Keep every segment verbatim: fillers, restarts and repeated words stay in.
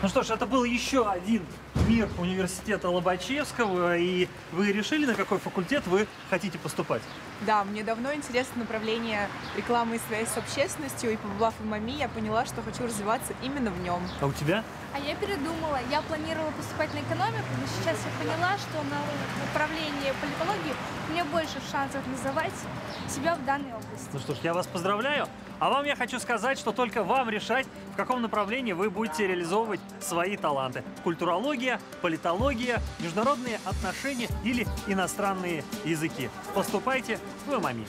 Ну что ж, это был еще один мир университета Лобачевского, и вы решили, на какой факультет вы хотите поступать? Да, мне давно интересно направление рекламы и связи с общественностью, и побывав в МАМИ, я поняла, что хочу развиваться именно в нем. А у тебя? А я передумала. Я планировала поступать на экономику, но сейчас я поняла, что на направлении политологии у меня больше шансов называть себя в данной области. Ну что ж, я вас поздравляю. А вам я хочу сказать, что только вам решать, в каком направлении вы будете реализовывать свои таланты. Культурология, политология, международные отношения или иностранные языки. Поступайте в МАМИ.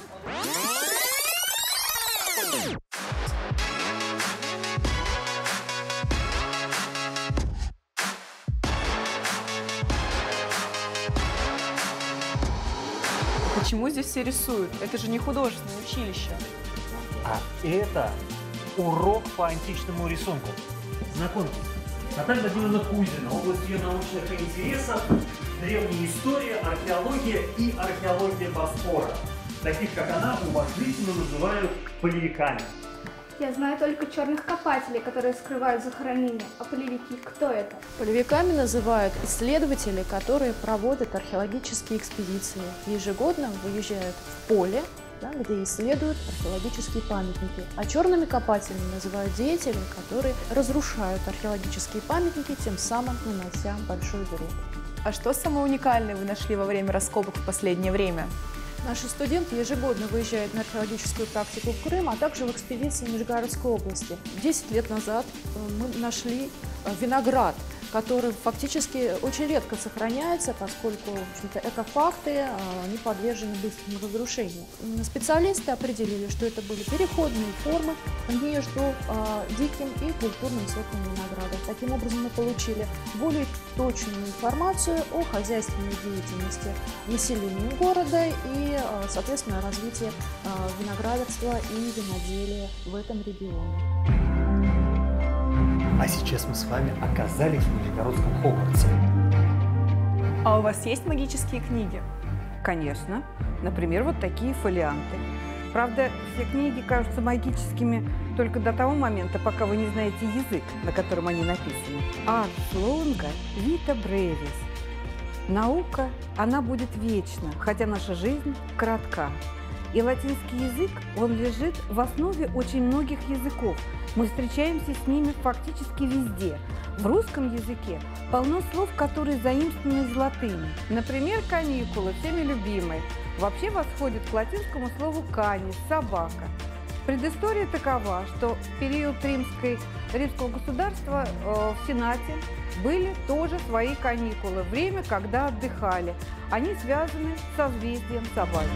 Почему здесь все рисуют? Это же не художественное училище. А это урок по античному рисунку. Знакомьтесь, Наталья Владимировна Кузина, область ее научных интересов, древняя история, археология и археология Босфора. Таких, как она, уважительно называют полевиками. Я знаю только черных копателей, которые скрывают захоронения. А полевики кто это? Полевиками называют исследователи, которые проводят археологические экспедиции. Ежегодно выезжают в поле, да, где исследуют археологические памятники. А черными копателями называют деятелей, которые разрушают археологические памятники, тем самым нанося большой вред. А что самое уникальное вы нашли во время раскопок в последнее время? Наши студенты ежегодно выезжают на археологическую практику в Крым, а также в экспедиции в Нижегородской области. Десять лет назад мы нашли виноград, который фактически очень редко сохраняется, поскольку в общем-то, экофакты не подвержены быстрому разрушению. Специалисты определили, что это были переходные формы между э, диким и культурным сортом винограда. Таким образом, мы получили более точную информацию о хозяйственной деятельности населения города и, э, соответственно, развитии э, виноградарства и виноделия в этом регионе. А сейчас мы с вами оказались в Нижегородском Хогвартсе. А у вас есть магические книги? Конечно. Например, вот такие фолианты. Правда, все книги кажутся магическими только до того момента, пока вы не знаете язык, на котором они написаны. Ars longa vita brevis. Наука, она будет вечна, хотя наша жизнь коротка. И латинский язык, он лежит в основе очень многих языков. Мы встречаемся с ними фактически везде. В русском языке полно слов, которые заимствованы из латыни. Например, каникулы, всеми любимые, вообще восходит к латинскому слову «канис» – «собака». Предыстория такова, что в период римской, римского государства э, в Сенате были тоже свои каникулы, время, когда отдыхали. Они связаны с созвездием собаки.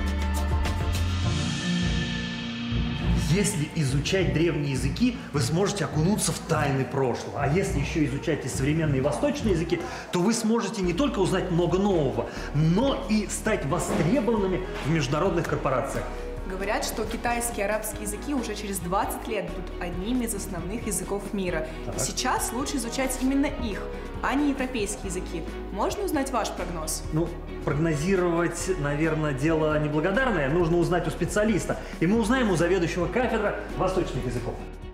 Если изучать древние языки, вы сможете окунуться в тайны прошлого. А если еще изучать и современные восточные языки, то вы сможете не только узнать много нового, но и стать востребованными в международных корпорациях. Говорят, что китайские и арабские языки уже через двадцать лет будут одними из основных языков мира. Так. И сейчас лучше изучать именно их, а не европейские языки. Можно узнать ваш прогноз? Ну, прогнозировать, наверное, дело неблагодарное. Нужно узнать у специалиста. И мы узнаем у заведующего кафедры восточных языков.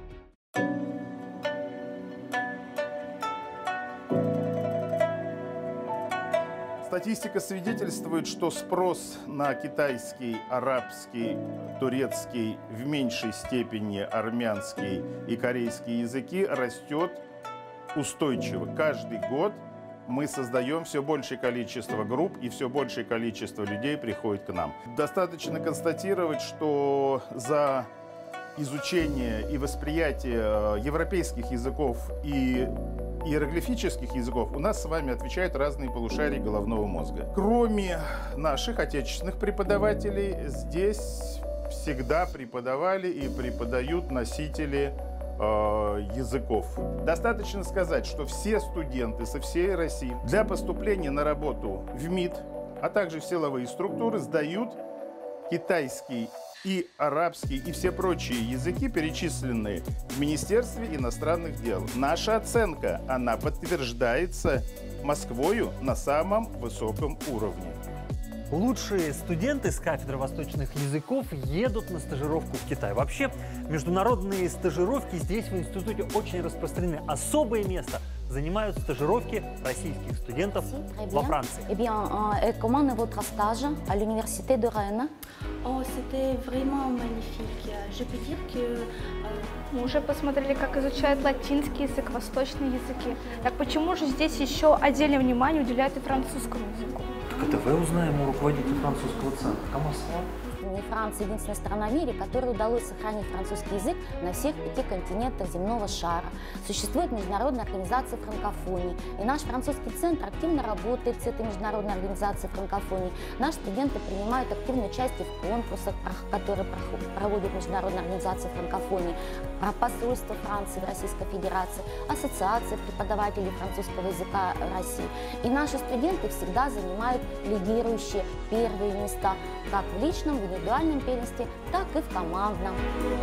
Статистика свидетельствует, что спрос на китайский, арабский, турецкий, в меньшей степени армянский и корейский языки растет устойчиво. Каждый год мы создаем все большее количество групп, и все большее количество людей приходит к нам. Достаточно констатировать, что за изучение и восприятие европейских языков и иероглифических языков у нас с вами отвечают разные полушария головного мозга. Кроме наших отечественных преподавателей, здесь всегда преподавали и преподают носители э, языков. Достаточно сказать, что все студенты со всей России для поступления на работу в МИД, а также в силовые структуры сдают китайский и арабский, и все прочие языки, перечисленные в Министерстве иностранных дел. Наша оценка, она подтверждается Москвою на самом высоком уровне. Лучшие студенты с кафедры восточных языков едут на стажировку в Китай. Вообще, международные стажировки здесь в институте очень распространены. Особое место занимают стажировки российских студентов во Франции. Eh bien, euh, comment est votre stage à l'université de Rennes? Oh, c'était vraiment magnifique. Je peux dire que euh, Мы уже посмотрели, как изучают латинский язык, восточные языки. Так почему же здесь еще отдельное внимание уделяют и французскому языку? Так это вы узнаем у руководителя французского центра. Кому слава? Франция — единственная страна в мире, которой удалось сохранить французский язык на всех пяти континентах земного шара. Существует Международная организация франкофонии, и наш французский центр активно работает с этой Международной организацией франкофонии. Наши студенты принимают активное участие в конкурсах, которые проводит Международная организация франкофонии, посольство Франции в Российской Федерации, ассоциация преподавателей французского языка России. И наши студенты всегда занимают лидирующие первые места как в личном, в индивидуальном первенстве, так и в командном.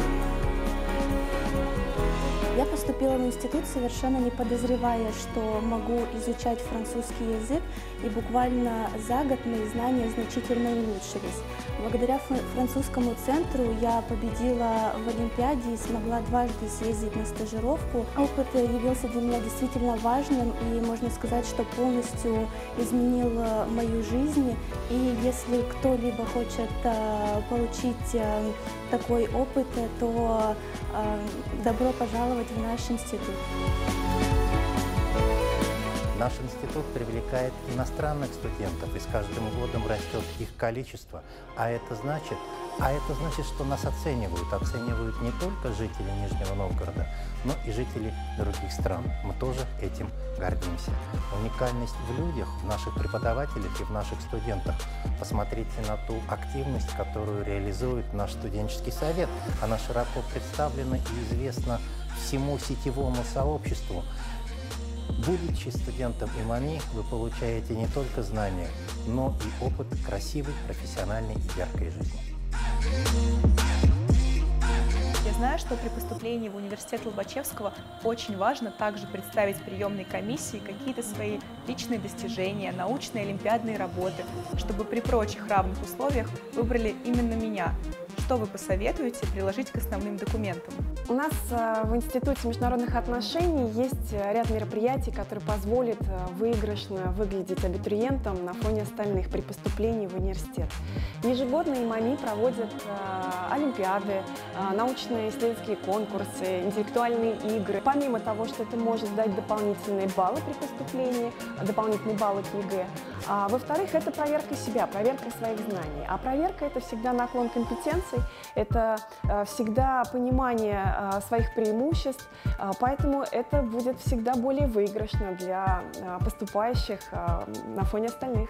я поступила в институт, совершенно не подозревая, что могу изучать французский язык, и буквально за год мои знания значительно улучшились. Благодаря французскому центру я победила в Олимпиаде и смогла дважды съездить на стажировку. Опыт явился для меня действительно важным и, можно сказать, что полностью изменил мою жизнь. И если кто-либо хочет получить такой опыт, то добро пожаловать в наш институт. Наш институт привлекает иностранных студентов, и с каждым годом растет их количество. А это значит, а это значит, что нас оценивают. Оценивают не только жители Нижнего Новгорода, но и жители других стран. Мы тоже этим гордимся. Уникальность в людях, в наших преподавателях и в наших студентах. Посмотрите на ту активность, которую реализует наш студенческий совет. Она широко представлена и известна всему сетевому сообществу. Будучи студентом ИМАМИ, вы получаете не только знания, но и опыт красивой, профессиональной и яркой жизни. Я знаю, что при поступлении в университет Лобачевского очень важно также представить приемной комиссии какие-то свои личные достижения, научные олимпиадные работы, чтобы при прочих равных условиях выбрали именно меня. Что вы посоветуете приложить к основным документам? У нас в Институте международных отношений есть ряд мероприятий, которые позволят выигрышно выглядеть абитуриентам на фоне остальных при поступлении в университет. Ежегодно ИМАМИ проводят олимпиады, научные исследовательские конкурсы, интеллектуальные игры. Помимо того, что это может дать дополнительные баллы при поступлении, дополнительные баллы к ЕГЭ. А, во-вторых, это проверка себя, проверка своих знаний. А проверка – это всегда наклон компетенций, это а, всегда понимание а, своих преимуществ, а, поэтому это будет всегда более выигрышно для а, поступающих а, на фоне остальных.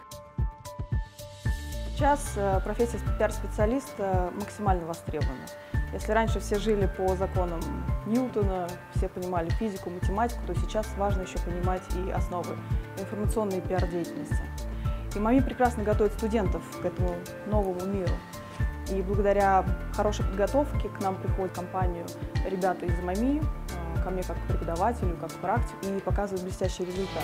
Сейчас профессия пиар-специалиста максимально востребована. Если раньше все жили по законам Ньютона, все понимали физику, математику, то сейчас важно еще понимать и основы информационной пиар-деятельности. ИМАМИ прекрасно готовит студентов к этому новому миру. И благодаря хорошей подготовке к нам приходят в компанию ребята из ИМАМИ, ко мне как к преподавателю, как к практику, и показывают блестящий результат.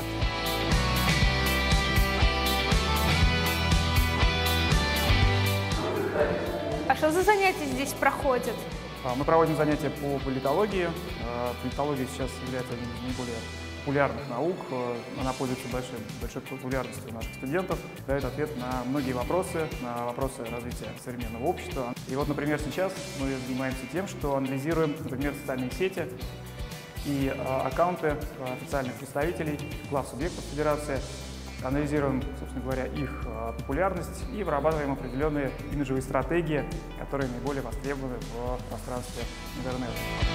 А что за занятия здесь проходят? Мы проводим занятия по политологии. Политология сейчас является одним из наиболее популярных наук. Она пользуется большой, большой популярностью у наших студентов, дает ответ на многие вопросы, на вопросы развития современного общества. И вот, например, сейчас мы занимаемся тем, что анализируем, например, социальные сети и аккаунты официальных представителей, глав субъектов Федерации. Анализируем, собственно говоря, их популярность и вырабатываем определенные имиджевые стратегии, которые наиболее востребованы в пространстве интернета.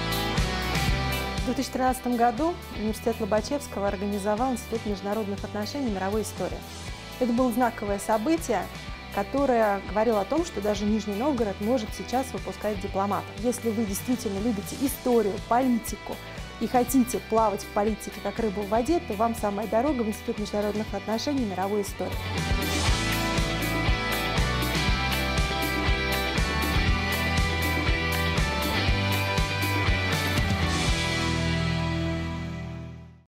В две тысячи тринадцатом году университет Лобачевского организовал Институт международных отношений и мировой истории. Это было знаковое событие, которое говорило о том, что даже Нижний Новгород может сейчас выпускать дипломатов. Если вы действительно любите историю, политику, и хотите плавать в политике как рыба в воде, то вам самая дорога в Институт международных отношений и мировой истории.